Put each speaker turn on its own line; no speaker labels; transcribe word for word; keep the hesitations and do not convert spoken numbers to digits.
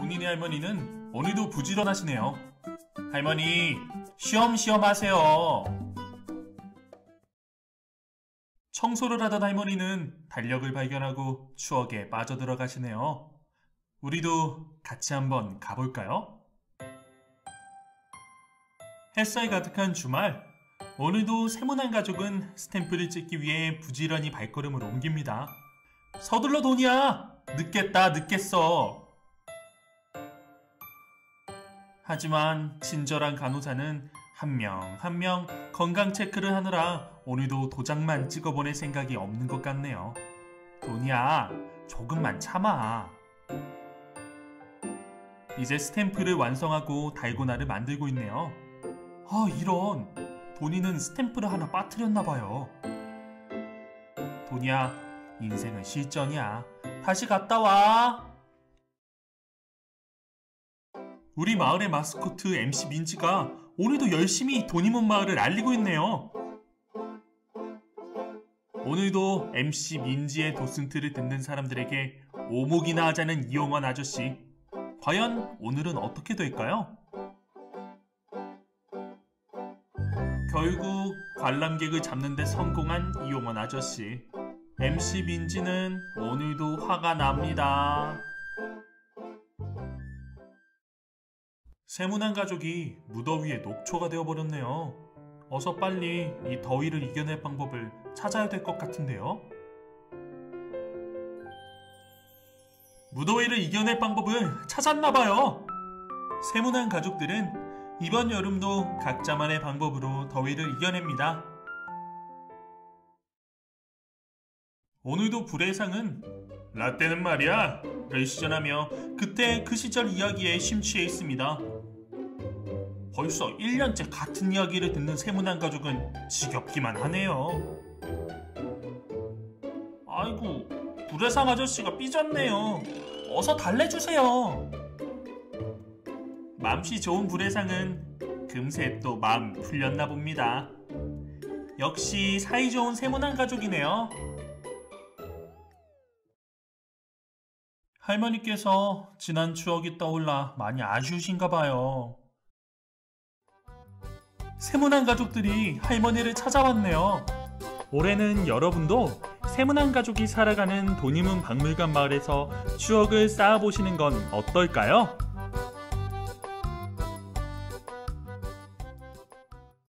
본인의 할머니는 오늘도 부지런하시네요. 할머니, 쉬엄쉬엄 하세요. 청소를 하던 할머니는 달력을 발견하고 추억에 빠져들어가시네요. 우리도 같이 한번 가볼까요? 햇살 가득한 주말, 오늘도 세모난 가족은 스탬프를 찍기 위해 부지런히 발걸음을 옮깁니다. 서둘러 도니야! 늦겠다, 늦겠어. 하지만 친절한 간호사는 한 명 한 명 건강 체크를 하느라 오늘도 도장만 찍어보낼 생각이 없는 것 같네요. 도니야, 조금만 참아. 이제 스탬프를 완성하고 달고나를 만들고 있네요. 아, 이런. 도니는 스탬프를 하나 빠뜨렸나봐요. 도니야, 인생은 실전이야. 다시 갔다 와. 우리 마을의 마스코트 엠씨 민지가 오늘도 열심히 도니몬 마을을 알리고 있네요. 오늘도 엠씨 민지의 도슨트를 듣는 사람들에게 오목이나 하자는 이용원 아저씨. 과연 오늘은 어떻게 될까요? 결국 관람객을 잡는 데 성공한 이용원 아저씨. 엠씨 민지는 오늘도 화가 납니다. 세모난 가족이 무더위에 녹초가 되어버렸네요. 어서 빨리 이 더위를 이겨낼 방법을 찾아야 될 것 같은데요. 무더위를 이겨낼 방법을 찾았나봐요. 세모난 가족들은 이번 여름도 각자만의 방법으로 더위를 이겨냅니다. 오늘도 불의 상은 라떼는 말이야 를 시전하며 그때 그 시절 이야기에 심취해 있습니다. 벌써 일 년째 같은 이야기를 듣는 세모난 가족은 지겹기만 하네요. 아이고, 불의 상 아저씨가 삐졌네요. 어서 달래주세요. 맘씨 좋은 불의 상은 금세 또 마음 풀렸나 봅니다. 역시 사이좋은 세모난 가족이네요. 할머니께서 지난 추억이 떠올라 많이 아쉬우신가 봐요. 세모난 가족들이 할머니를 찾아왔네요. 올해는 여러분도 세모난 가족이 살아가는 도니문 박물관 마을에서 추억을 쌓아보시는 건 어떨까요?